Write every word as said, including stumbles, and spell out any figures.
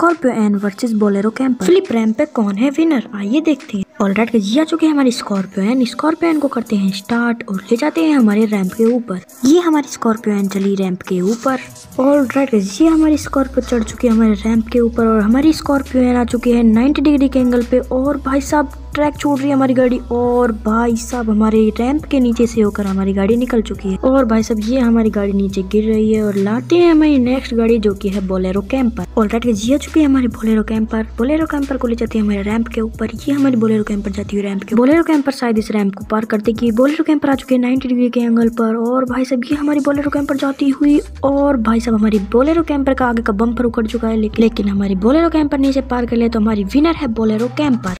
Scorpio N versus Bolero camper. Flip ramp पे कौन है विनर, आइए देखते हैं। ऑलराइट जी आ चुके हैं हमारी स्कॉर्पियो एन। स्कॉर्पियो एन को करते हैं स्टार्ट और ले जाते हैं हमारे रैंप के ऊपर। ये हमारी स्कॉर्पियो एन चली रैंप के ऊपर। ऑलराइट ये हमारी स्कॉर्पियो चढ़ चुकी है हमारे रैंप के ऊपर और हमारी स्कॉर्पियो एन आ चुकी है नाइन्टी डिग्री के एंगल पे। और भाई साहब ट्रैक छोड़ रही है हमारी गाड़ी और भाई साहब हमारे रैंप के नीचे से होकर हमारी गाड़ी निकल चुकी है। और भाई साहब ये हमारी गाड़ी नीचे गिर रही है और लाते हैं हमारी नेक्स्ट गाड़ी जो कि है बोलेरो कैंपर। ऑलराइट जी आ चुकी है हमारी बोलेरो कैंपर। बोलेरो कैंपर को ले जाती है हमारे रैंप के ऊपर। ये हमारी बोलेरो कैंपर जाती है रैंप के। बोलेरो कैंपर शायद इस रैंप को पार करते कि बोलेरो कैंपर आ चुके हैं नाइन्टी डिग्री के एंगल पर। और भाई साहब ये हमारी बोलेरो कैंपर जाती हुई और भाई साहब हमारी बोलेरो कैंपर का आगे का बम्पर उखड़ चुका है, लेकिन हमारी बोलेरो कैंपर नीचे पार कर ले तो हमारी विनर है बोलेरो कैंपर।